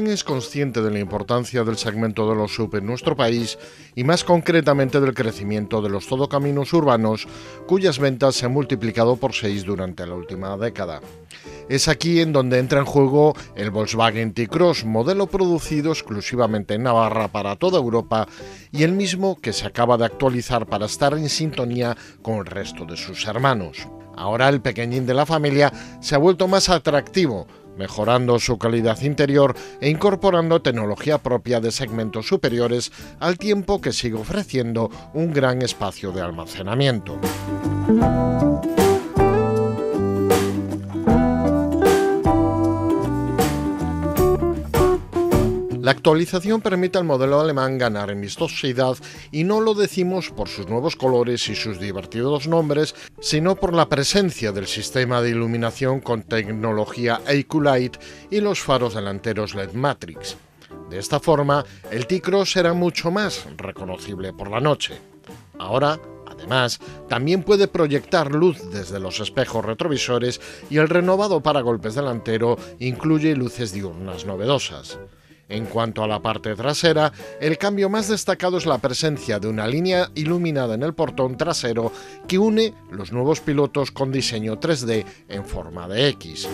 Volkswagen es consciente de la importancia del segmento de los SUV en nuestro país y más concretamente del crecimiento de los todocaminos urbanos, cuyas ventas se han multiplicado por 6 durante la última década. Es aquí en donde entra en juego el Volkswagen T-Cross, modelo producido exclusivamente en Navarra para toda Europa y el mismo que se acaba de actualizar para estar en sintonía con el resto de sus hermanos. Ahora el pequeñín de la familia se ha vuelto más atractivo, mejorando su calidad interior e incorporando tecnología propia de segmentos superiores, al tiempo que sigue ofreciendo un gran espacio de almacenamiento. La actualización permite al modelo alemán ganar en vistosidad y no lo decimos por sus nuevos colores y sus divertidos nombres, sino por la presencia del sistema de iluminación con tecnología EcoLight y los faros delanteros LED Matrix. De esta forma, el T-Cross será mucho más reconocible por la noche. Ahora, además, también puede proyectar luz desde los espejos retrovisores y el renovado paragolpes delantero incluye luces diurnas novedosas. En cuanto a la parte trasera, el cambio más destacado es la presencia de una línea iluminada en el portón trasero que une los nuevos pilotos con diseño 3D en forma de X.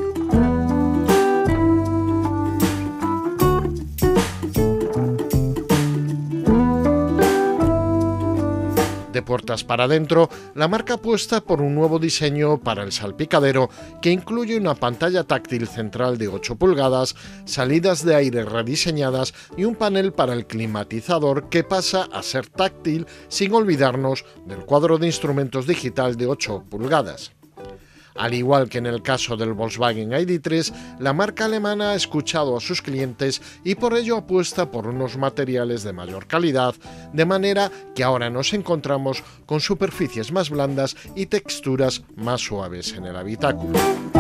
De puertas para adentro, la marca apuesta por un nuevo diseño para el salpicadero que incluye una pantalla táctil central de 8 pulgadas, salidas de aire rediseñadas y un panel para el climatizador que pasa a ser táctil sin olvidarnos del cuadro de instrumentos digital de 8 pulgadas. Al igual que en el caso del Volkswagen ID.3, la marca alemana ha escuchado a sus clientes y por ello apuesta por unos materiales de mayor calidad, de manera que ahora nos encontramos con superficies más blandas y texturas más suaves en el habitáculo.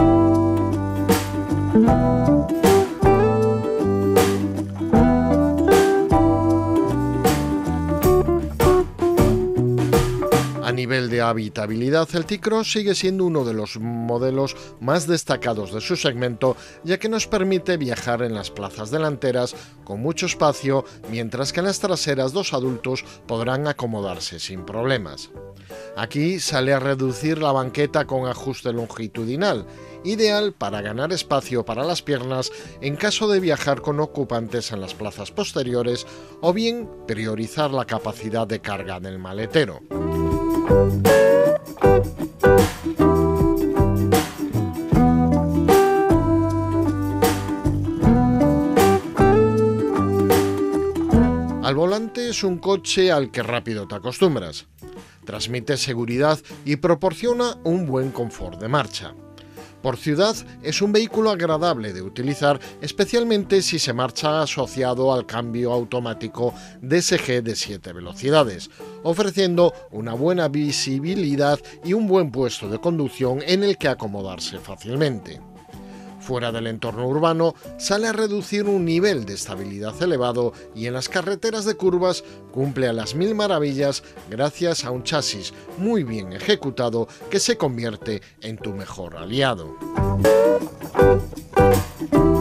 A nivel de habitabilidad, el T-Cross sigue siendo uno de los modelos más destacados de su segmento, ya que nos permite viajar en las plazas delanteras con mucho espacio, mientras que en las traseras 2 adultos podrán acomodarse sin problemas. Aquí sale a reducir la banqueta con ajuste longitudinal, ideal para ganar espacio para las piernas en caso de viajar con ocupantes en las plazas posteriores o bien priorizar la capacidad de carga del maletero. Al volante es un coche al que rápido te acostumbras. Transmite seguridad y proporciona un buen confort de marcha. Por ciudad es un vehículo agradable de utilizar, especialmente si se marcha asociado al cambio automático DSG de 7 velocidades, ofreciendo una buena visibilidad y un buen puesto de conducción en el que acomodarse fácilmente. Fuera del entorno urbano, sale a reducir un nivel de estabilidad elevado y en las carreteras de curvas cumple a las mil maravillas gracias a un chasis muy bien ejecutado que se convierte en tu mejor aliado.